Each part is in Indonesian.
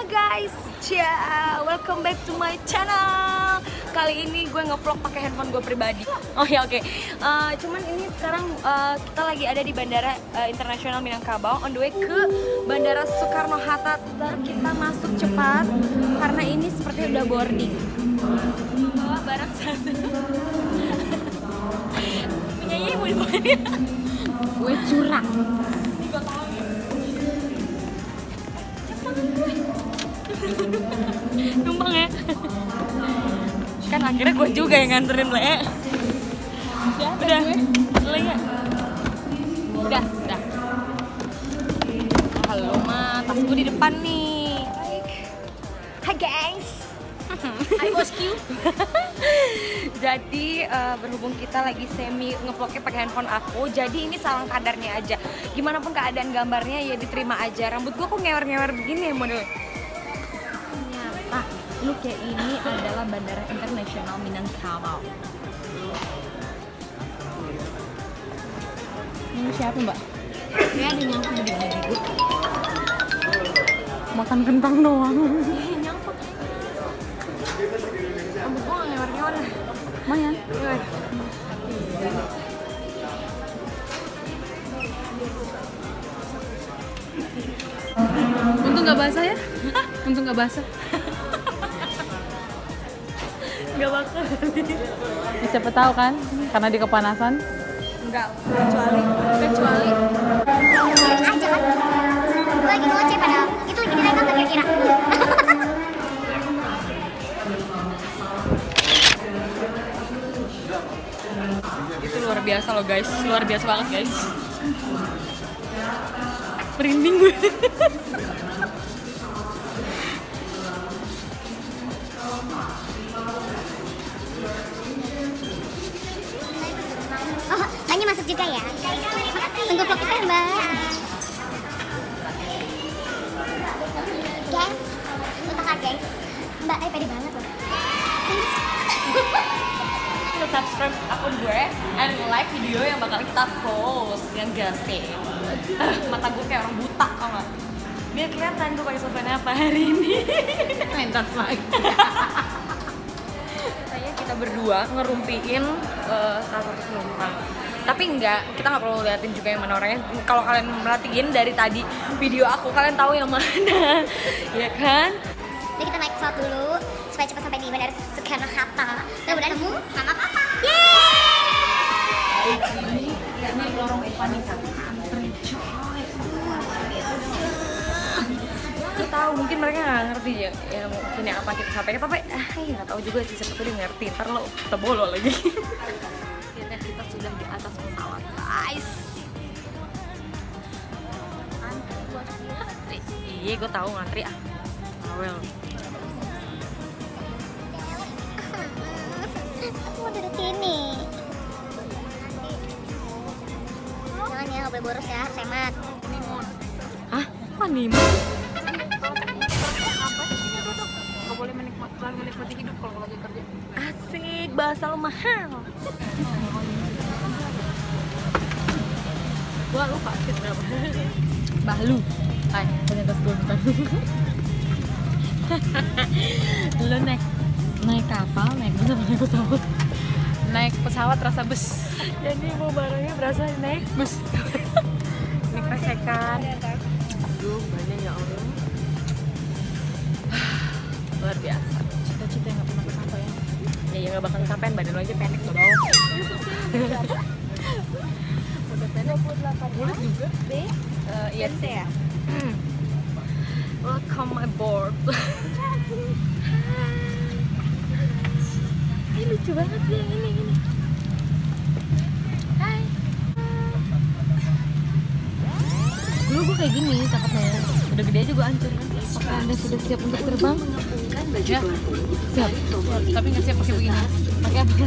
guys, welcome back to my channel. Kali ini gue ngevlog pakai handphone gue pribadi. Oh ya oke. Cuman ini sekarang kita lagi ada di Bandara Internasional Minangkabau, on the way ke Bandara Soekarno Hatta. Kita masuk cepat karena ini seperti udah boarding. Bawa barang satu. Penyanyi mau dibawa dia. Gue curang. Ini gue tahu. Numpang ya. Kan akhirnya gue juga yang nganterin Le. Udah, Le ya. Udah. Halo Ma, tas gue di depan nih. Hai guys. Hai bosku. Jadi berhubung kita lagi semi ngevlognya pakai handphone aku, jadi ini salang kadarnya aja. Gimana pun keadaan gambarnya ya diterima aja. Rambut gue kok ngewer-ngewer begini ya modelnya. Ternyata look kayak ini adalah Bandara Internasional Minangkabau. Ini siapa Mbak? Ya ada nyangkut di gigi. Makan kentang doang. Nyangkut. Rambut gue gak ngewer-ngewer. Lumayan. Untung gak basah ya? Untung gak basah. Gak bakal. Siapa tahu kan? Karena di kepanasan. Enggak, kecuali aja kan gue lagi ngoceh padahal itu lagi direkam gak kira-kira. itu luar biasa loh guys, luar biasa banget guys. Merinding gue. Oh, Mbaknya masuk juga ya? Tunggu vlog kita Mbak. Guys, untuk guys, Mbak pede banget loh. Subscribe akun gue and like video yang bakal kita post, yang gak sih? Mata gue kayak orang buta, tau gak? Biar kelihatan gue pakai software apa hari ini. Mentas lagi. Kayaknya kita berdua ngerumpiin salah satu penumpang. Tapi enggak, kita nggak perlu liatin juga yang mana orangnya. Kalau kalian merhatiin dari tadi video aku, kalian tahu yang mana, ya kan? Jadi kita naik pesawat dulu supaya cepat sampai di Bandara Soekarno Hatta. Dan udah nemu sama papa. Yeay! Ini lorong Epanika. Aku tahu mungkin mereka nggak ngerti ya mungkin yang apa kita sampaikan, tapi nggak tahu juga sih, siapa tuh dia ngerti. Ntar lo kita bolo lagi. Akhirnya kita sudah di atas pesawat guys. Antri. Iya gue tahu ngantri ah. Well. Aku mau duduk sini. Jangan ya, nggak boleh boros ya, harus hemat. Hah? Honeymoon? Gak boleh menikmati hidup kalau lagi kerja. Asik, bahasa lo mahal. Gua lupa sih berapa. Bahlu. Hai, ternyata gue bukan. Lo naik kapal, naik pesawat. Naik pesawat rasa bus. Jadi mau barangnya berasa naik bus. Ini kresekan. Aduh, banyak ya Allah. Luar biasa. Cita-cita yang gak pernah kesampaian. Ya gak bakal kesampaian, badan lo aja pendek lo bawah. Udah pendek. 28 juga. B? Iya sih ya. Welcome my board. Ini lucu banget ya, ini. Hai. Dulu gue kayak gini cakepnya. Udah gede aja gue hancur. Apakah Anda sudah siap untuk terbang? Ya, siap. Tapi gak siap pakai begini. Pakai apa?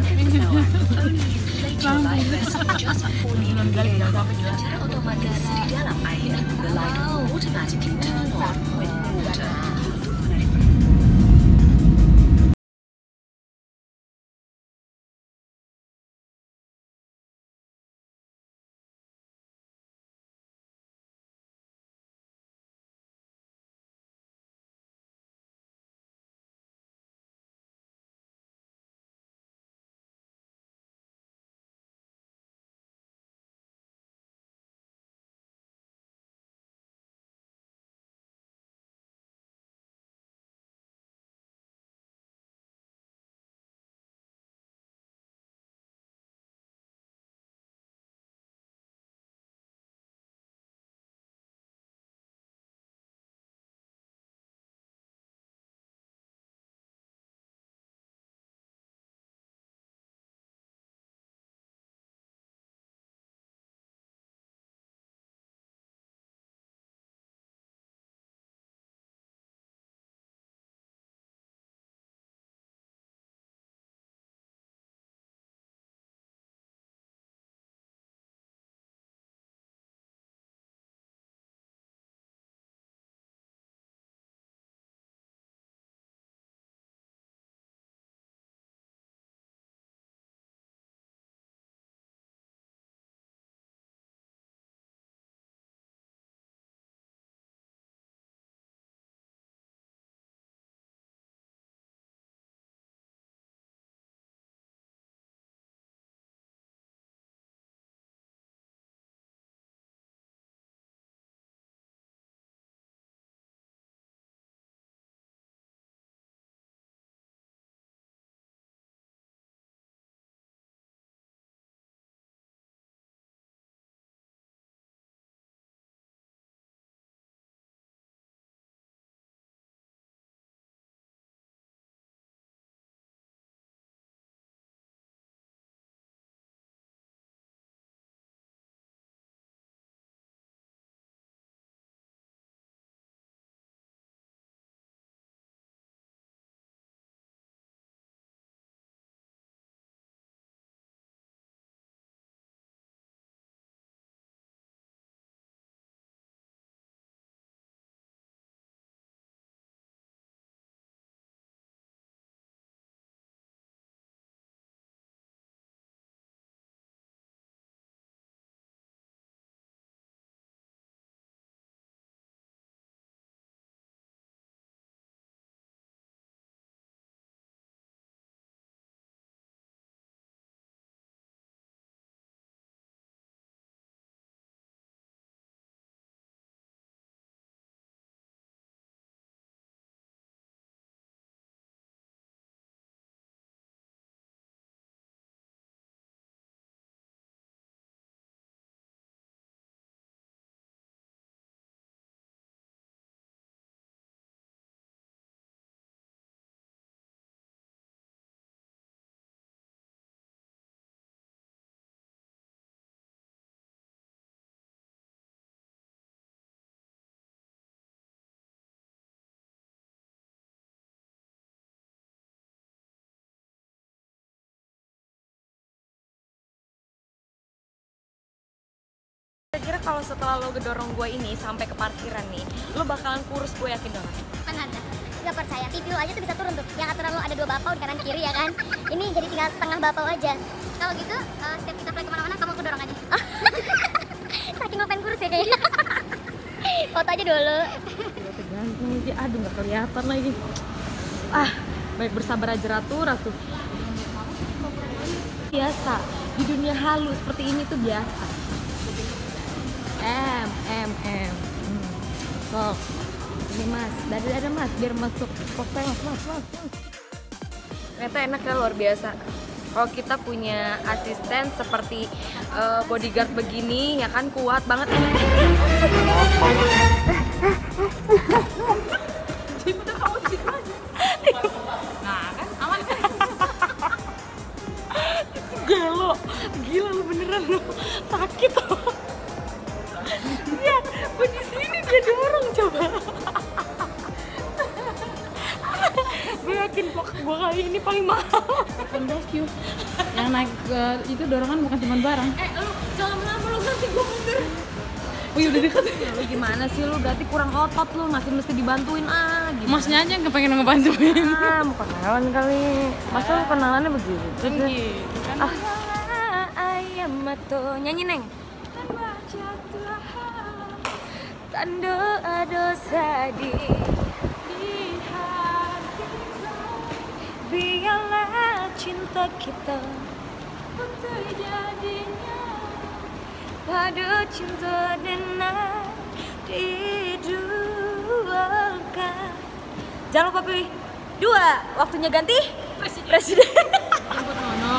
Wow. kalau setelah lo ngedorong gue ini sampai ke parkiran nih, lo bakalan kurus, gue yakin banget. Mana ada? Gak percaya, pipi lo aja tuh bisa turun tuh. Yang aturan lo ada 2 bapau di kanan kiri ya kan? Ini jadi tinggal setengah bapau aja. Kalau gitu, setiap kita play kemana-mana kamu kedorong aja. Saking lo pengen kurus ya kayaknya. Foto aja dulu. Tergantung aja, aduh nggak kelihatan lagi. Baik bersabar aja ratu. Biasa, di dunia halus seperti ini tuh biasa. Sok. Ini mas, dada mas, biar masuk. Sok saya mas. Ternyata enak ya, luar biasa. Kalau kita punya asisten seperti bodyguard begini, ya kan kuat banget. Nah kan aman. Gila lu beneran lu, sakit loh. Ya, gue di sini dia dorong coba. Gue yakin gue kali ini paling mahal. Rescue. Yang naik itu dorongan bukan cuma barang. Lu jangan lama lu, nanti gue mundur. Oh iya udah deket. Lu gimana sih, lu berarti kurang otot, lu masih mesti dibantuin gimana? Masnya aja nggak pengen ngebantuin. Mau kenalan kali. Masa lu kenalannya begitu? Tinggi. Kan Ayam mato, nyanyi neng. Tanda dosa di hatiku, biarlah cinta kita terjadinya pada cinta dan diduakan. Jangan lupa pilih 2, waktunya ganti presiden. jemput Nono.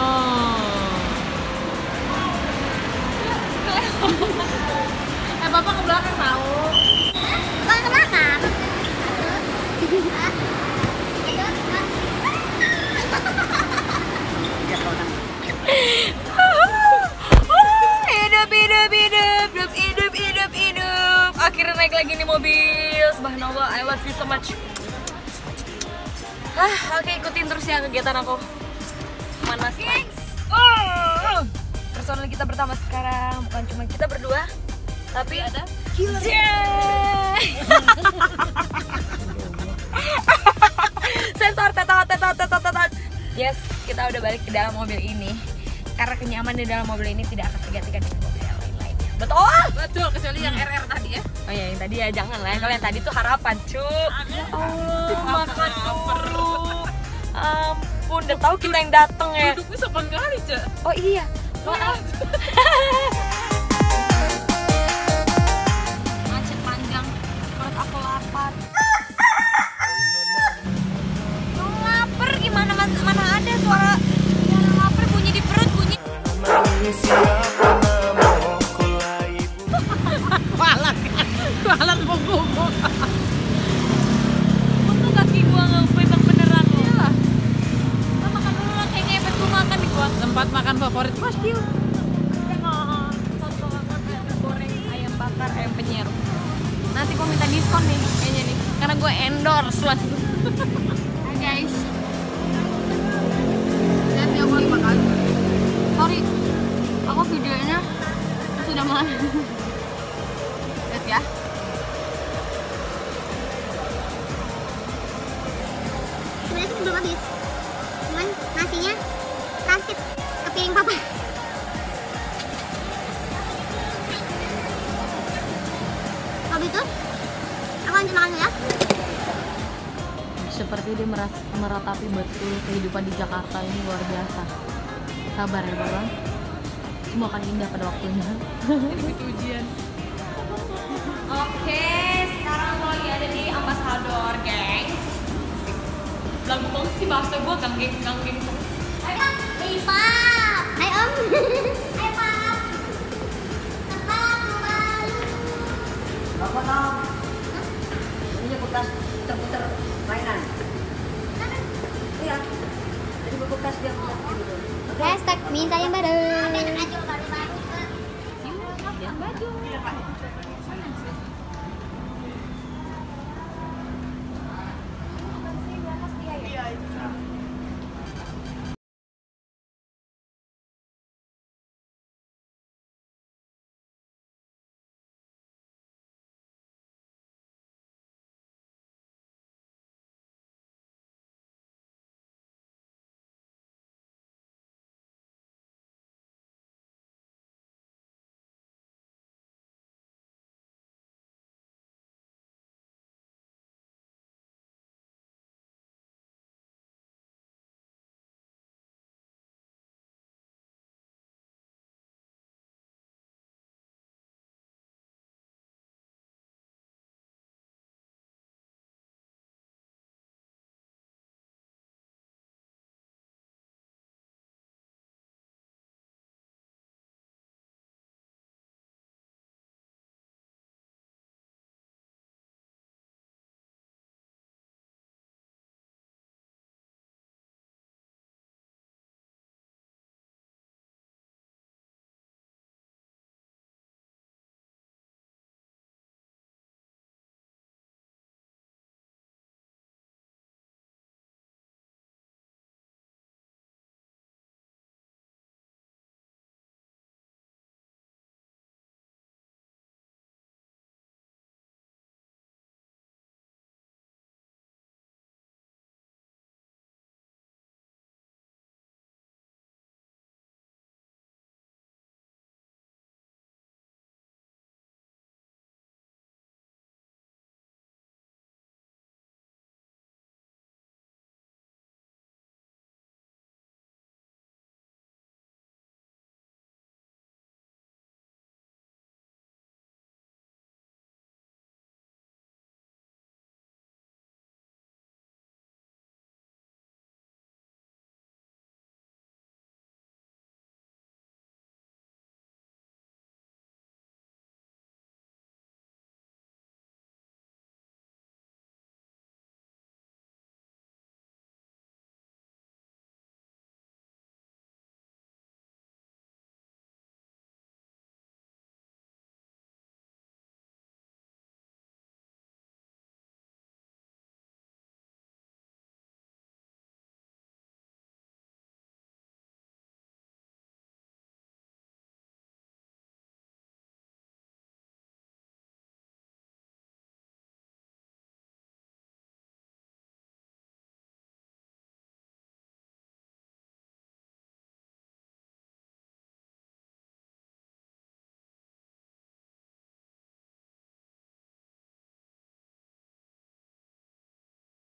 Bapak ke belakang tahu. Bukan ke belakang. Hidup. Akhirnya naik lagi nih mobil. Subhanallah, I love you so much. Oke, ikutin terus ya kegiatan aku. Panas. Personal kita pertama sekarang bukan cuma kita berdua, tapi ada killer. Sensor tetot. Yes, kita udah balik ke dalam mobil ini. Karena kenyamanan di dalam mobil ini tidak akan tergantikan dengan mobil yang lain-lainnya. Betul, kecuali yang RR tadi ya. Oh ya, yang tadi ya jangan lah. Kalau yang tadi tuh harapan, cuk. Ya Allah, makan dulu. Ampun, udah tahu kita yang dateng ya. Duduknya sopan kali, Cak. Oh iya, maaf. Macet panjang, perut aku lapar. Lu lapar gimana? Mana ada suara lapar bunyi di perut bunyi. Kualat bongkong. Untung kaki gua nggak pegang beneran loh. Iyalah. Kita makan dulu lah, kayak ngepet gua makan di gua. Tempat makan favorit Mas Kiu. Soto goreng, ayam bakar, ayam penyet. Nanti gua minta diskon nih kayaknya nih, karena gua endorse lah. Hai guys. Dan yang mau dimakan. Sorry, aku videonya sudah malam. Lihat ya. Sebenarnya sih belum habis. Cuman nasinya transit ke piring papa. Kalau gitu, aku lanjut makan dulu ya. Seperti dia meratapi betul kehidupan di Jakarta ini luar biasa. Sabar ya Bang. Semua akan indah pada waktunya. Itu ujian. Oke, sekarang lo lagi ada di Ambasador, gengs. Belum sih bahasa gue, gengs. Ayo, Pap. Hai Om. Hai Pap. Selamat malam. Apa Tom? Ini bekas puter-puter mainan. Iya. Jadi bekas dia puter gitu. Hashtag minta yang baru.